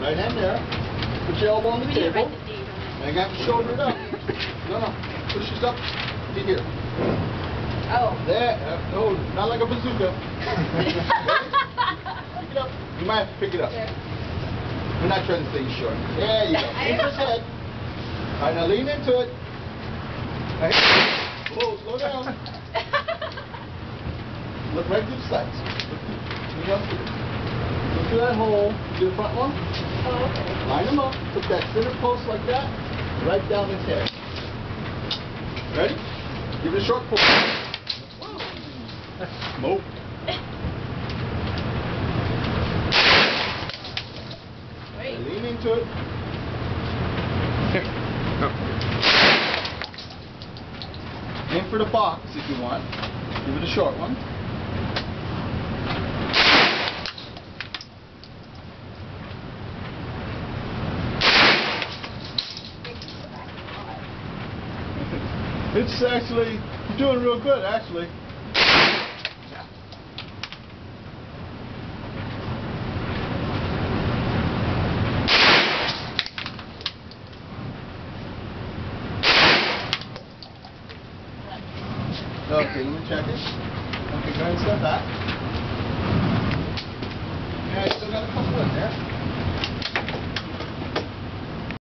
Right hand there. Put your elbow on the table. And you got to shoulder it up. No. Push this up to here. Oh. There. No, not like a bazooka. Pick it up. You might have to pick it up. There. We're not trying to say you're short. There you go. Keep his head. All right, now lean into it. Right. Whoa, slow down. Look right to the sides. Look through that hole. Do the front one. Oh, okay. Line them up. Put that center post like that. Right down his head. Ready? Give it a short pull. Smoke. Wait. Lean into it. Aim for the box if you want. Give it a short one. It's actually doing real good, actually. Okay, let me check it. Okay, go ahead and step back. Yeah, I still got a couple in there.